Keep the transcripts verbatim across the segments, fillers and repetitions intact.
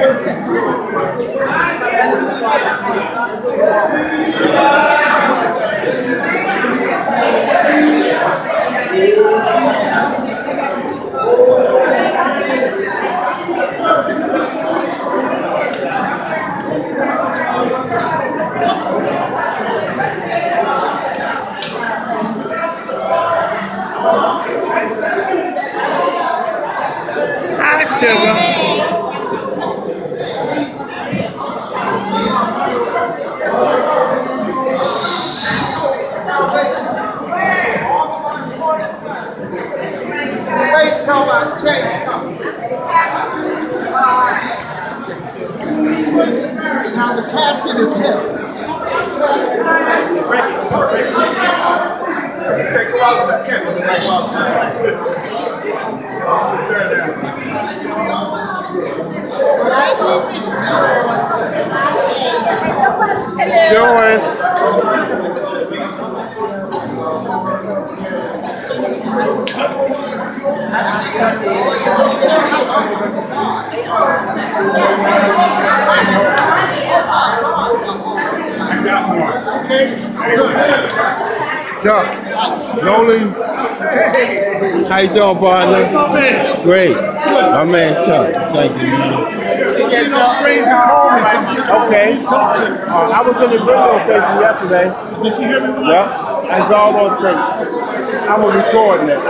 Wait till my checks come. Now the casket is held. Break it. Break it. Okay, go outside. Go outside. Joyce. I got one. Okay, good. Chuck, Nolan, how you doing, partner? Great. My man Chuck, thank you, man. You know, stranger call me sometimes. Okay. Talk to me. Uh, I was in the radio station yesterday. Did you hear me? Yep. It's all on tape. I was recording it.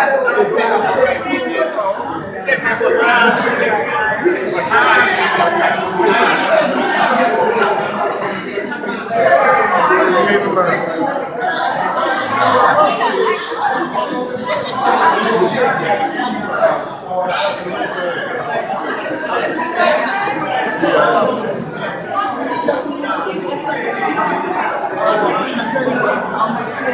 I'll make sure.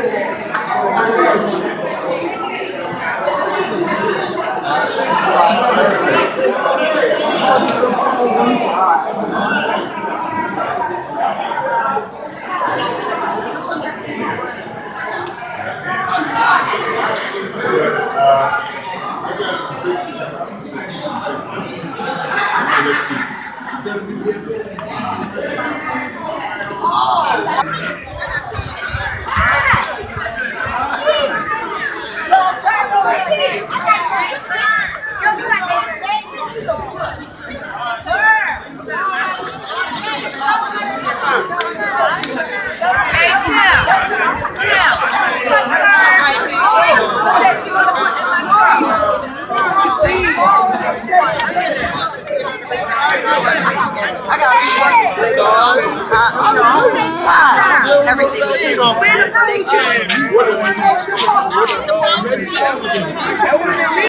I got everything was